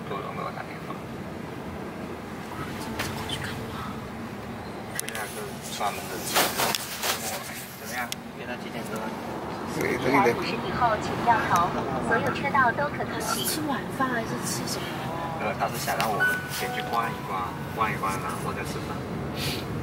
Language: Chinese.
都有没有打电话？回家是专门的车，怎么样？约他几点钟？ 5以后请掉头，所有车道都可通行。 吃晚饭还是吃什么？ 他是想让我们先去逛一逛，然后再吃饭。